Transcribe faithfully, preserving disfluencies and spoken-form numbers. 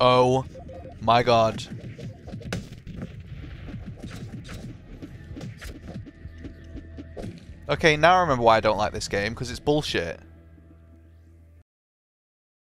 Oh my god. Okay, now I remember why I don't like this game, because it's bullshit.